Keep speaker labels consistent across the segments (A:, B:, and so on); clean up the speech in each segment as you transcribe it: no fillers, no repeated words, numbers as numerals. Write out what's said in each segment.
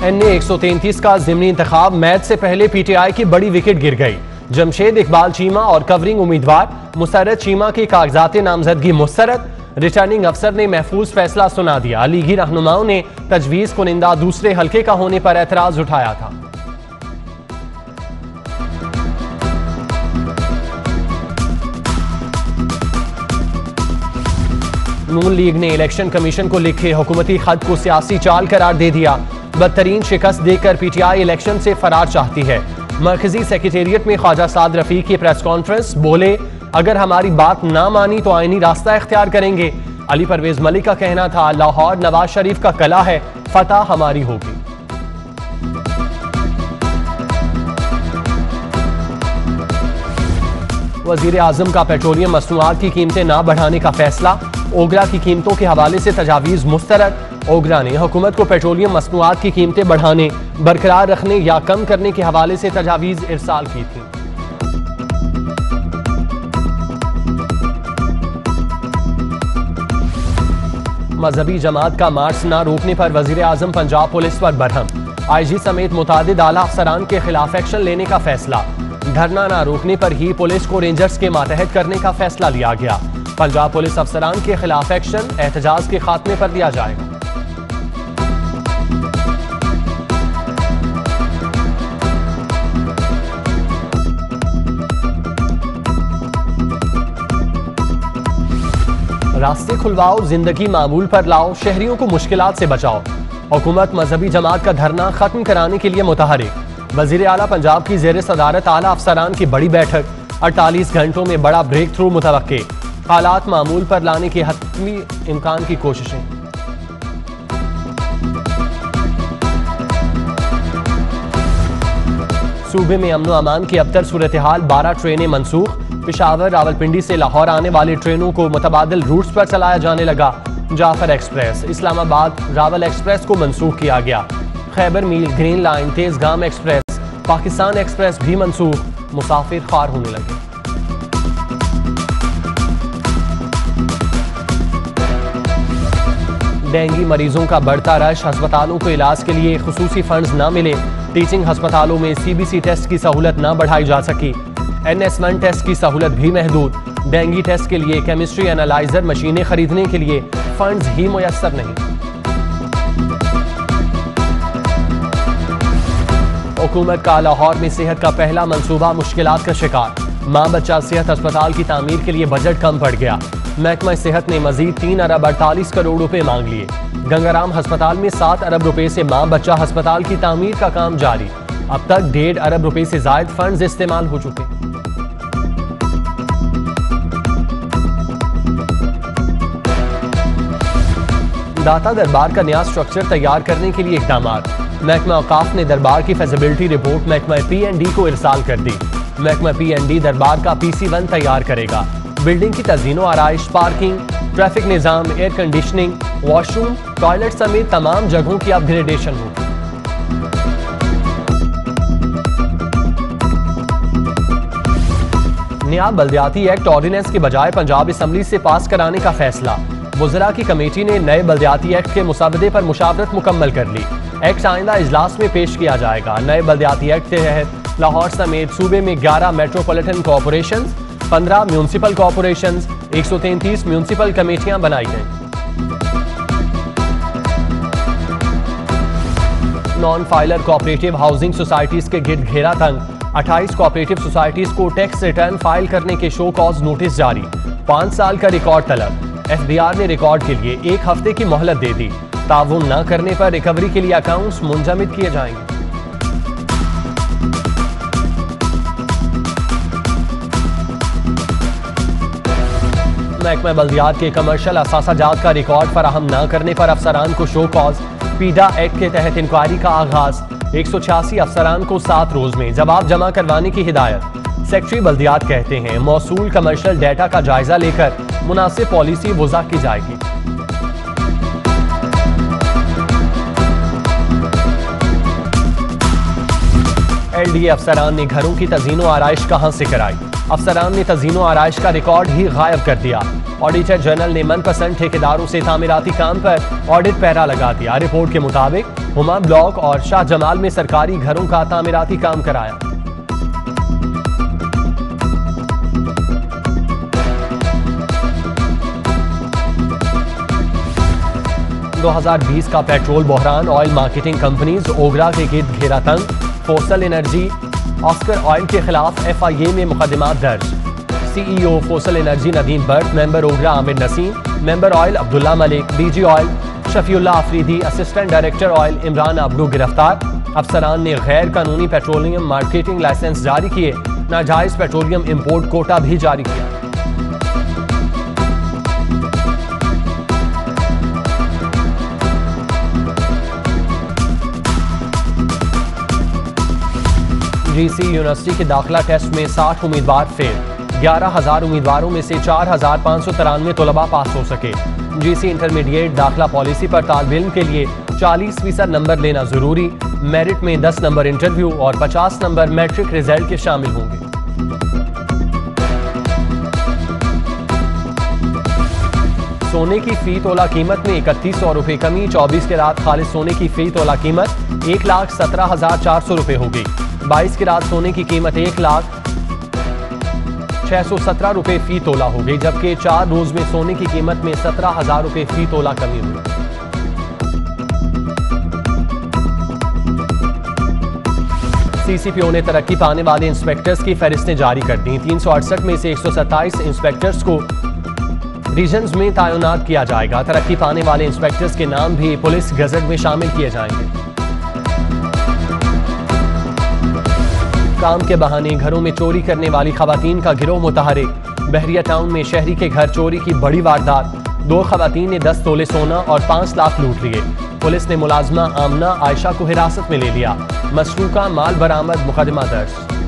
A: NA 133 का ज़िमनी इंतखाब match से पहले PTI की बड़ी विकेट गिर गई। जमशेद इकबाल चीमा और कवरिंग उम्मीदवार मुसर्रत चीमा की कागजात नामजदगी मुस्तरद। रिटर्निंग अफसर ने महफूज फैसला सुना दिया। लीगी रहनुमाओं ने तजवीज़ कुनिंदा दूसरे हल्के का होने पर एतराज उठाया था। नून लीग ने इलेक्शन कमीशन को लिखे हुकूमती खत को सियासी चाल करार दे दिया। बदतरीन शिकस्त देकर PTI इलेक्शन से फरार चाहती है। मरकजी सेक्रेटेरिएट में ख्वाजा साद रफीक की प्रेस कॉन्फ्रेंस, बोले अगर हमारी बात ना मानी तो आईनी रास्ता इख्तियार करेंगे। अली परवेज मलिक का कहना था लाहौर नवाज शरीफ का कला है, फतह हमारी होगी। वजीर आजम का पेट्रोलियम मसनूआत की कीमतें ना बढ़ाने का फैसला। ओगरा की कीमतों के हवाले से तजावीज़ मुस्तरद। ओगरा ने हुकूमत को पेट्रोलियम मसनूआत की कीमतें बढ़ाने, बरकरार रखने या कम करने के हवाले से तजावीज़ इरसाल की थी। मजहबी जमात का मार्च न रोकने पर वजीर आजम पंजाब पुलिस पर बरहम। IG समेत मुतादिद आला अफसरान के खिलाफ एक्शन लेने का फैसला। धरना न रोकने पर ही पुलिस को रेंजर्स के मातहत करने का फैसला लिया गया। पंजाब पुलिस अफसरान के खिलाफ एक्शन एहतजाज के खात्मे पर दिया जाएगा। रास्ते खुलवाओ, जिंदगी मामूल पर लाओ, शहरियों को मुश्किलात से बचाओ। हुकूमत मजहबी जमात का धरना खत्म कराने के लिए मुतहरिक। वजीर आला पंजाब की ज़ेर सदारत आला अफसरान की बड़ी बैठक। 48 घंटों में बड़ा ब्रेक थ्रू मुतवक्के। हालात मामूल पर लाने के हतमी इम्कान की कोशिशें। सूबे में अमन अमान की अबतर सूरत हाल। 12 ट्रेनें मनसूख। पेशावर रावलपिंडी से लाहौर आने वाली ट्रेनों को मुतबादिल रूट्स पर चलाया जाने लगा। जाफर एक्सप्रेस, इस्लामाबाद रावल एक्सप्रेस को मनसूख किया गया। Khyber mail, green line, Tezgam express, Pakistan express भी मनसूख। मुसाफिर ख्वार होने लगे। डेंगू मरीजों का बढ़ता रश। अस्पतालों को इलाज के लिए खुसूसी फंड्स न मिले। टीचिंग अस्पतालों में CBC टेस्ट की सहूलत न बढ़ाई जा सकी। NS1 टेस्ट की सहूलत भी महदूद। डेंगू टेस्ट के लिए केमिस्ट्री एनालाइजर मशीनें खरीदने के लिए फंड्स ही मुयस्सर नहीं। हुकूमत का लाहौर में सेहत का पहला मंसूबा मुश्किलात का शिकार। माँ बच्चा सेहत अस्पताल की तामीर के लिए बजट कम पड़ गया। महकमा सेहत ने मजीद 3 अरब 48 करोड़ रुपए मांग लिए। गंगाराम अस्पताल में 7 अरब रुपए से माँ बच्चा अस्पताल की तामीर का काम जारी। अब तक 1.5 अरब रुपए से जायद फंड्स इस्तेमाल हो चुके। दाता दरबार का नया स्ट्रक्चर तैयार करने के लिए इकदामात। महकमा औकाफ ने दरबार की फैसिबिलिटी रिपोर्ट महकमा P&D को इरसाल कर दी। महकमा P&D दरबार का PC1 तैयार करेगा। बिल्डिंग की तज़ीनो आराइश, पार्किंग, ट्रैफिक निज़ाम, एयर कंडीशनिंग, वॉशरूम, टॉयलेट समेत तमाम जगहों की अपग्रेडेशन होगी। नया बल्दियाती एक्ट ऑर्डिनेंस के बजाय पंजाब असम्बली से पास कराने का फैसला। वज़रा की कमेटी ने नए बल्दियाती एक्ट के मुसावदे पर मुशावरत मुकम्मल कर ली। एक्ट आइंदा इजलास में पेश किया जाएगा। नए बल्दियाती एक्ट के तहत लाहौर समेत सूबे में 11 metropolitan corporation, 15 municipal corporation, 133 municipal कमेटियां बनाई गई। Non filer cooperative housing societies के गिर्द घेरा तंग। 28 कोऑपरेटिव सोसाइटीज को टैक्स रिटर्न फाइल करने के शो कॉज नोटिस जारी। 5 साल का रिकॉर्ड तलब। FBR ने रिकॉर्ड के लिए 1 हफ्ते की मोहलत दे दी। ताउन न करने पर रिकवरी के लिए अकाउंट्स मुंजमद किए जाएंगे। महकमा बल्दियात के कमर्शियल असासाजात का रिकॉर्ड फराहम न करने पर अफसरान को शो कॉज। पीडा एक्ट के तहत इंक्वायरी का आगाज। 186 अफसरान को 7 रोज में जवाब जमा करवाने की हिदायत। सेक्रेटरी बल्दियात कहते हैं मौसूल कमर्शियल डेटा का जायजा लेकर मुनासिब पॉलिसी वज़ा की जाएगी। LDA अफसरान ने घरों की तज़ीनो आराइश कहां से कराई। अफसरान ने तज़ीनो आराइश का रिकॉर्ड ही गायब कर दिया। ऑडिटर जनरल ने मनपसंद ठेकेदारों से तामीराती काम पर ऑडिट पहरा लगा दिया। रिपोर्ट के मुताबिक हुमा ब्लॉक और शाह जमाल में सरकारी घरों का तामीराती काम कराया। 2020 का पेट्रोल बहरान, ऑयल मार्केटिंग कंपनीज ओगरा के गिर्द घेरा तंग। फोसल एनर्जी ऑस्कर ऑयल के खिलाफ FIA में मुकदमा दर्ज। CEO fossil energy Nadeem Burt, member OGRA Aamir Naseem, member oil Abdullah Malik, DG oil Shafiullah Afridi, assistant director oil Imran Ablu गिरफ्तार। अफसरान ने गैर कानूनी पेट्रोलियम मार्केटिंग लाइसेंस जारी किए, नाजायज पेट्रोलियम इंपोर्ट कोटा भी जारी किया। GC यूनिवर्सिटी के दाखिला टेस्ट में 60 उम्मीदवार फेल। 11,000 उम्मीदवारों में से 4,593 तलबा पास हो सके। GC इंटरमीडिएट दाखिला पॉलिसी पर तालिब इल्म के लिए 40% नंबर लेना जरूरी। मेरिट में 10 नंबर इंटरव्यू और 50 नंबर मैट्रिक रिजल्ट के शामिल होंगे। सोने की फी तोला कीमत में 3100 रुपए कमी। 24 के रात खालिद सोने की फी तोला कीमत 1,17,400 रुपए हो गई। 22 की रात सोने की कीमत 1,0617 रुपए फी तोला हो गई, जबकि 4 रोज में सोने की कीमत में 17,000 रुपए फी तोला कमी हुई। CCPO ने तरक्की पाने वाले इंस्पेक्टर्स की फहरिस्तें जारी कर दी। 368 में से 127 इंस्पेक्टर्स को रीजन्स में तैनात किया जाएगा। तरक्की पाने वाले इंस्पेक्टर्स के नाम भी पुलिस गजट में शामिल किए जाएंगे। काम के बहाने घरों में चोरी करने वाली खवातीन का गिरोह मुतहरिक। बहरिया टाउन में शहरी के घर चोरी की बड़ी वारदात। 2 खवातीन ने 10 तोले सोना और 5 लाख लूट लिए। पुलिस ने मुलाजमा आमना आयशा को हिरासत में ले लिया। मसरूका माल बरामद, मुकदमा दर्ज।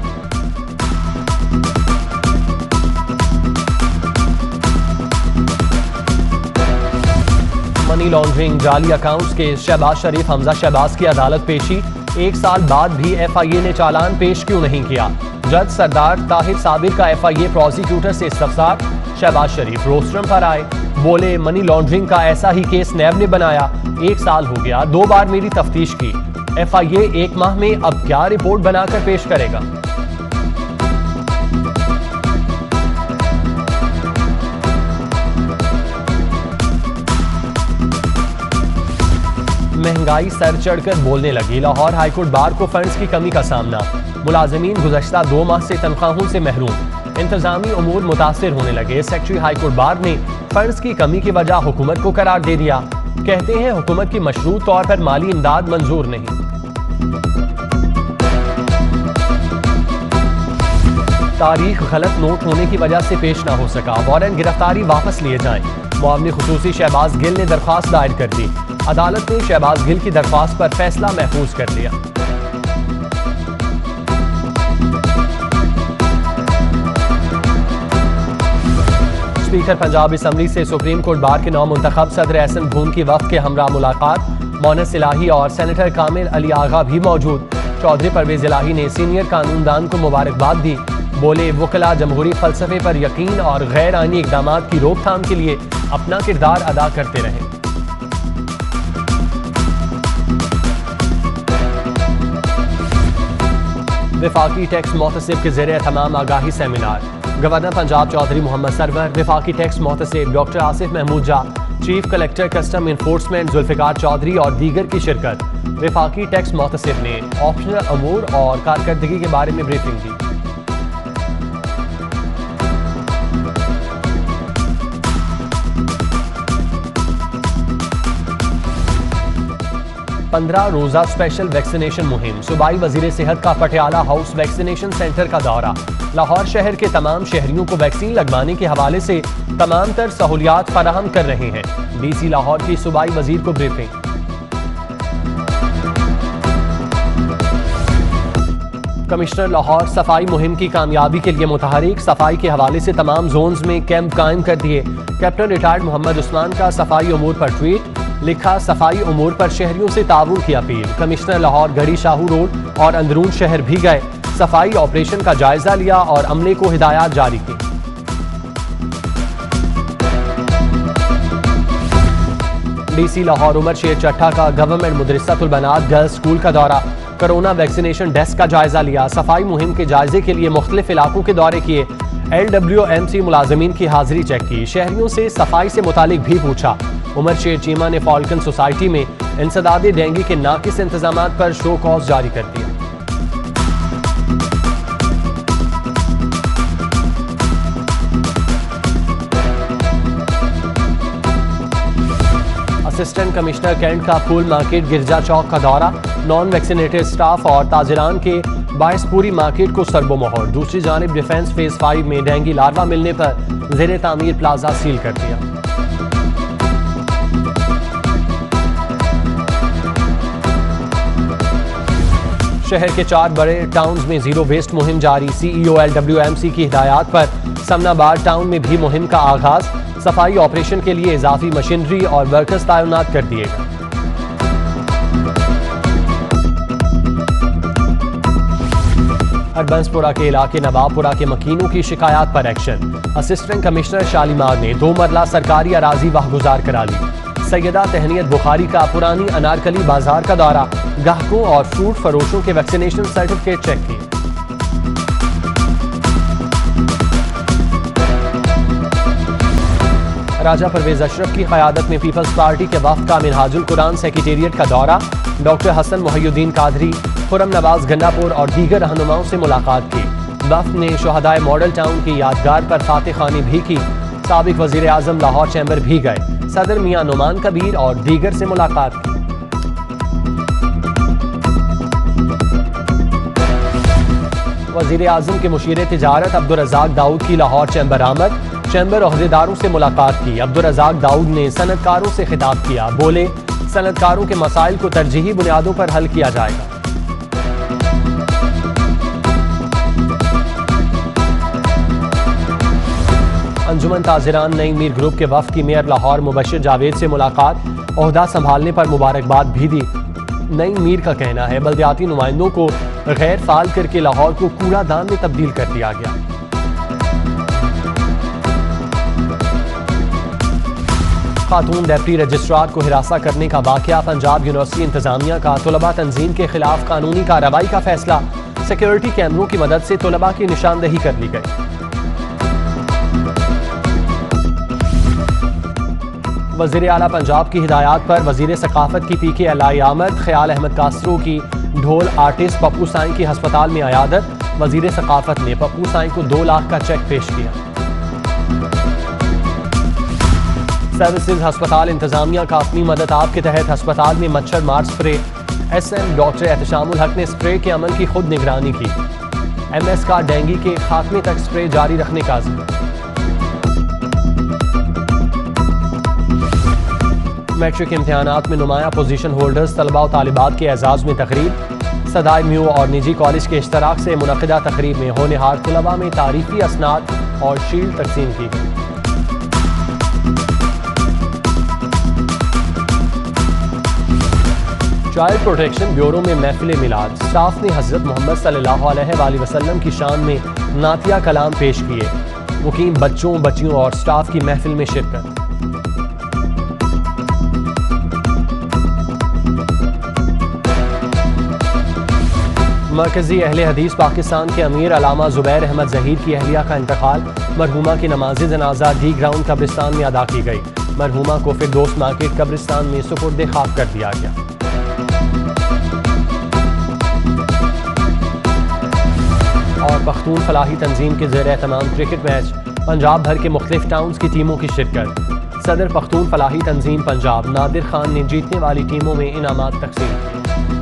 A: मनी लॉन्ड्रिंग जाली अकाउंट्स के शहबाज शरीफ हमजा शहबाज की अदालत पेशी। 1 साल बाद भी FIA ने चालान पेश क्यों नहीं किया? जज सरदार ताहिर साबिर का FIA प्रोसिक्यूटर से इस्तफसार। शहबाज शरीफ रोस्ट्रम पर आए, बोले मनी लॉन्ड्रिंग का ऐसा ही केस नैब ने बनाया। 1 साल हो गया, 2 बार मेरी तफ्तीश की। FIA 1 माह में अब क्या रिपोर्ट बनाकर पेश करेगा? महंगाई सर चढ़कर बोलने लगी। लाहौर हाईकोर्ट बार को फंड्स की कमी का सामना। मुलाजमीन गुज़श्ता 2 माह से तनख्वाहों से महरूम। इंतजामी उमूर मुतासिर होने लगे। सेक्रेटरी हाईकोर्ट बार ने फंड्स की कमी की वजह हुकूमत को करार दे दिया। कहते हैं हुकूमत की मशरूत तौर पर माली इमदाद मंजूर नहीं। तारीख गलत नोट होने की वजह से पेश ना हो सका। वारंट गिरफ्तारी वापस लिए जाएं। मुआवनी खुसूसी शहबाज गिल ने दरख्वास्त दायर कर दी। अदालत ने शहबाज गिल की दरख्वास्त पर फैसला महफूज कर लिया। स्पीकर पंजाब असम्बली से सुप्रीम कोर्ट बार के नौ मुंतखब सदर एहसन भून की वफ़द के हमरा मुलाकात। मोनस इलाही और सेनेटर कामिल अली आगा भी मौजूद। चौधरी परवेज इलाही ने सीनियर कानूनदान को मुबारकबाद दी। बोले वकला जमहूरी फलसफे पर यकीन और गैर आईनी इकदाम की रोकथाम के लिए अपना किरदार अदा करते रहे। विफाकी टैक्स मोहतसिब के ज़रिए तमाम आगाही सेमिनार। गवर्नर पंजाब चौधरी मोहम्मद सरवर, विफाकी टैक्स मोहतसिब डॉक्टर आसिफ महमूद जा, chief collector custom enforcement Zulfiqar Chaudhry और दीगर की शिरकत। विफाकी टैक्स मोहतसिब ने ऑप्शनल अमूर और कारकर्दगी के बारे में ब्रीफिंग दी। पंद्रह रोजा स्पेशल वैक्सीनेशन मुहिम। सूबाई वजीर सेहत का पटियाला हाउस वैक्सीनेशन सेंटर का दौरा। लाहौर शहर के तमाम शहरियों को वैक्सीन लगवाने के हवाले से तमाम तर सहूलियात फराहम कर रहे हैं। DC लाहौर की सूबाई वजीर को ब्रीफिंग। कमिश्नर लाहौर सफाई मुहिम की कामयाबी के लिए मुतहरिक। सफाई के हवाले से तमाम जोन्स में कैंप कायम कर दिए। कैप्टन रिटायर्ड मोहम्मद उस्मान का सफाई उमूर पर ट्वीट। लिखा, सफाई उमूर पर शहरियों से ताउन की अपील। कमिश्नर लाहौर गढ़ी शाहू रोड और अंदरून शहर भी गए। सफाई ऑपरेशन का जायजा लिया और अमले को हिदायत जारी की। DC लाहौर उमर शेर चट्टा का गवर्नमेंट मुदरिसातुल बनात गर्ल्स स्कूल का दौरा, कोरोना वैक्सीनेशन डेस्क का जायजा लिया, सफाई मुहिम के जायजे के लिए मुख्तलिफ इलाकों के दौरे किए, LWMC मुलाजमीन की हाजिरी चेक की, शहरियों से सफाई से मुतालिक भी पूछा। उमर शेर चीमा ने फॉल्कन सोसाइटी में इंसदाद डेंगू के नाकिस इंतजाम पर शो कॉज जारी कर दिया। असिस्टेंट कमिश्नर कैंट का फूल मार्केट गिरजा चौक का दौरा, नॉन वैक्सीनेटेड स्टाफ और ताजिरान के बायस पूरी मार्केट को सरबो मोहर। दूसरी जानिब डिफेंस फेज 5 में डेंगू लार्वा मिलने पर ज़ेरे तामीर प्लाजा सील कर दिया। शहर के 4 बड़े टाउन्स में जीरो वेस्ट मुहिम जारी, CEO LWMC की हिदायत पर समनाबाद टाउन में भी मुहिम का आगाज, सफाई ऑपरेशन के लिए इजाफी मशीनरी और वर्कर्स तैनात कर दिए गए। हरबंसपुरा के इलाके नवाबपुरा के मकीनों की शिकायत पर एक्शन, असिस्टेंट कमिश्नर शालीमार ने 2 मरला सरकारी अराजी वाहगुजार करा ली। सैयदा तहनीत बुखारी का पुरानी अनारकली बाजार का दौरा, ग्राहकों और फ्रूट फरोशों के वैक्सीनेशन सर्टिफिकेट चेक किए। राजा परवेज अशरफ की क़यादत में पीपल्स पार्टी के वफ़द का मिनहाजुल कुरान सेक्रेटेरिएट का दौरा, डॉक्टर हसन मोहिउद्दीन कादरी, खुरम नवाज गंडापुर और दीगर रहनुमाओं से मुलाकात की। वफ़द ने शोहदाए मॉडल टाउन की यादगार पर फातह खानी भी की। साबिक वज़ीर आज़म लाहौर चैम्बर भी गए, सदर मियां नुमान कबीर और दीगर से मुलाकात की। वज़ीर आज़म के मुशीर तिजारत अब्दुल रज़ाक दाऊद की लाहौर चैम्बर आमद, चैम्बर अहदेदारों से मुलाकात की। अब्दुल रज़ाक दाऊद ने सनतकारों से खिताब किया, बोले सनतकारों के मसाइल को तरजीही बुनियादों पर हल किया जाएगा। अंजुमन ताजिरान नई मीर ग्रुप के वफ़द की मेयर लाहौर मुबशिर जावेद से मुलाकात, ओहदा संभालने पर मुबारकबाद भी दी। नई मीर का कहना है बल्दियाती नुमाइंदों को गैर फाल करके लाहौर को कूड़ादान में तब्दील कर दिया गया। खातून डेप्टी रजिस्ट्रार को हिरासा करने का वाकया, पंजाब यूनिवर्सिटी इंतजामिया का तलबा तंजीम के खिलाफ कानूनी कार्रवाई का फैसला, सिक्योरिटी कैमरों की मदद से तलबा की निशानदही कर ली गई। वज़ीर आला पंजाब की हिदायत पर वज़ीर सकाफत की PKLI आमद, ख्याल अहमद कासरो की ढोल आर्टिस्ट पप्पू साईं की हस्पताल में आयादत, वज़ीर सकाफत ने पप्पू साईं को 2 लाख का चेक पेश किया। सर्विसेज हस्पताल इंतजामिया का अपनी मदद आप के तहत अस्पताल में मच्छर मार स्प्रे, SM डॉक्टर एहतशामुल हक ने स्प्रे के अमल की खुद निगरानी की। MS का डेंगू के खात्मे तक स्प्रे जारी रखने का अज़्म। मैट्रिक इम्तिहानात में नुमाया पोजीशन होल्डर्स तलबा और तालिबात के एजाज़ में तकरीब, सदाई म्यू और निजी कॉलेज के इश्तराक से मुनक़िदा तकरीब में होनहार तलबा में तारीफी असनाद और शील्ड तकसीम की गई। चाइल्ड प्रोटेक्शन ब्यूरो में महफिल मिलाद, स्टाफ ने हज़रत मोहम्मद सल्लल्लाहु अलैहि वसल्लम की शान में नातिया कलाम पेश किए। मुकीम बच्चों, बच्चियों और स्टाफ की महफिल में शिरकत। मरकजी अहले हदीस पाकिस्तान के अमीर अलामा ज़ुबैर अहमद ज़हीर की अहलिया का इंतकाल, मरहूमा की नमाज जनाजा डी ग्राउंड कब्रिस्तान में अदा की गई। मरहूमा को फिरदौस मार्केट कब्रिस्तान में सुपुर्द खाक कर दिया गया। और पख्तून फलाही तंजीम के ज़ेर एहतमाम क्रिकेट मैच, पंजाब भर के मुख्तलिफ टाउन्स की टीमों की शिरकत। सदर पख्तून फलाही तंजीम पंजाब नादिर खान ने जीतने वाली टीमों में इनामात तकसीम किए।